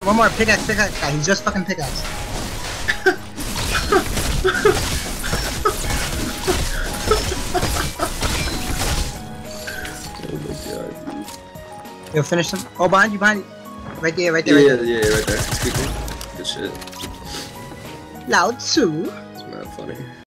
One more pickaxe guy. He's just fucking pickaxe. Oh my god. Yo, finish him. Oh, behind you. Right there, right there. Yeah, right there. Good shit. Lao Tzu. It's mad funny.